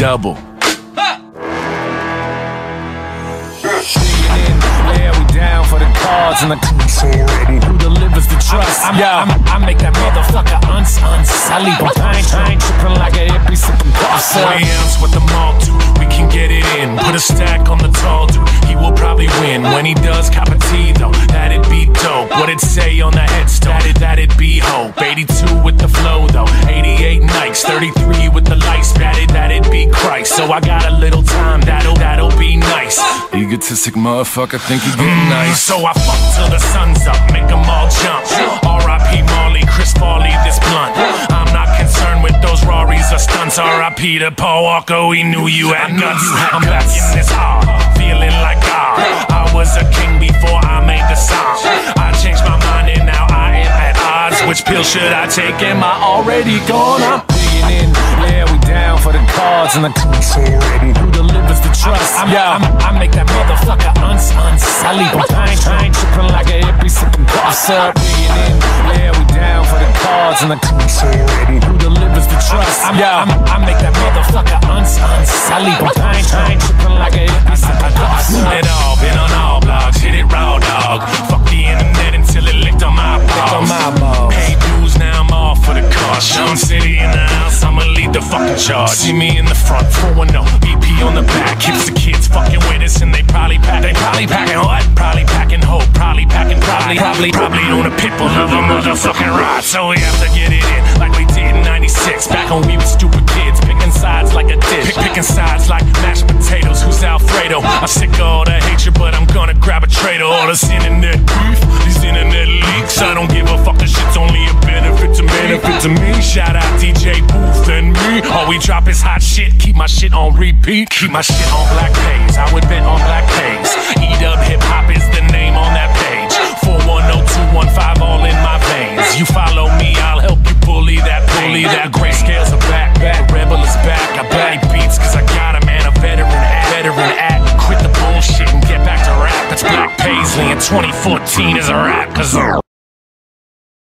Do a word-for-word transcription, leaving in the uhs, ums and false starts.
double. Yeah, we down for the cards and the who delivers the trust. I'm, yeah. I'm, I make that motherfucker uns unsully, but I ain't, I ain't tripping like a hippie sipping boss. Three ounce with the malt do, we can get it in. Put a stack on the tall dude, he will probably win. When he does cop a T though, that'd be dope. What'd it say on the headstone? That'd, that'd be hope. eighty-two with the flow though, eighty-eight Nikes, thirty-three with the lights. That'd, that'd be Christ. So I got a little time, that'll, that'll be nice. Egotistic motherfucker think he getting nice. So I fuck till the sun's up, make them all jump. R I P Marley, Chris Farley, this blunt. I'm not concerned with those Raris or stunts. R I P to Paul Walker, we knew you had nuts. I'm back in this hard, feeling like God. I was a king before I made the song. I changed my mind and now I am at odds. Which pill should I take? Am I already gone? I'm digging in, yeah, we down for the cards and the who delivers the trust. I'm, yeah. I'm, I make that motherfucker uns unsully, but I ain't, I ain't tripping like a hippie sipping boss. Digging in, yeah, we down for the cards and the who delivers the trust. I'm, yeah. I'm, I make that motherfucker uns unsully, but I ain't, I ain't tripping like a hippie sipping boss. It all been on all blogs, hit it raw dog. Fuck the internet until it licked on my balls. Pay dues, now I'm all for the cause. Sean City in the house, I'ma lead the fucking charge. See me in the front, four one oh, B P on the back. Hips the kids fucking with us and they probably pack. They probably packing what? Probably packing hope, probably packing probably. Probably, probably on a pitbull of a motherfucking ride. So we have to get it in like we did in ninety-six. Back when we were stupid kids, picking sides like a dish. Pick, picking sides like mashed potatoes, who's Alfredo? I'm sick of all the hatred, but I'm gonna grab a traitor. All this internet beef, these internet leaks. I don't give a fuck, the shit's only a benefit to me. Benefit to me. Shout out D J Booth and me. All we drop is hot shit, keep my shit on repeat. Keep my shit on black page, I would bet on black page. E-Dub Hip Hop is the name on that page. Four one oh two one five all in my veins. You follow me, I'll help you bully that bully. That grayscales are back, back, Rebel is back. I play beats cause I got a man, a veteran act, veteran act. Quit the bullshit and get back to rap. That's Black Paisley in twenty fourteen is a rap cause I'm